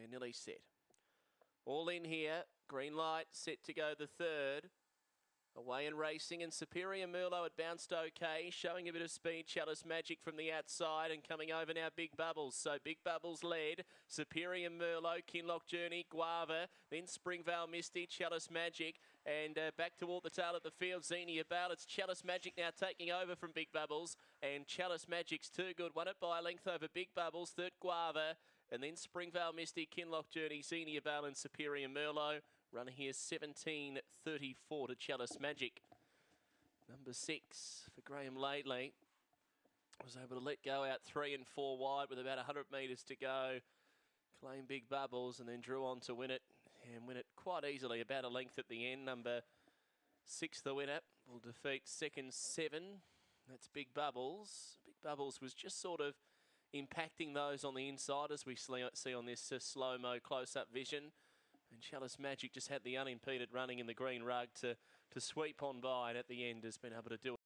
And nearly set. All in here. Green light, set to go the third. Away and racing, and Superior Merlot had bounced okay, showing a bit of speed. Chalice Magic from the outside, and coming over now Big Bubbles. So Big Bubbles led, Superior Merlot, Kinloch Journey, Guava, then Springvale Misty, Chalice Magic, and back toward the tail of the field, Xenia Bale. It's Chalice Magic now taking over from Big Bubbles, and Chalice Magic's too good. Won it by a length over Big Bubbles, third Guava, and then Springvale Misty, Kinloch Journey, Xenia Bale, and Superior Merlot. Run here 17.34 to Chalice Magic. Number 6 for Graham Laidley. Was able to let go out 3 and 4 wide with about 100 metres to go. Claim Big Bubbles and then drew on to win it. And win it quite easily, about a length at the end. Number 6, the winner, will defeat second 7. That's Big Bubbles. Big Bubbles was just sort of impacting those on the inside, as we see on this slow-mo close-up vision. And Chalice Magic just had the unimpeded running in the green rug to sweep on by, and at the end has been able to do it.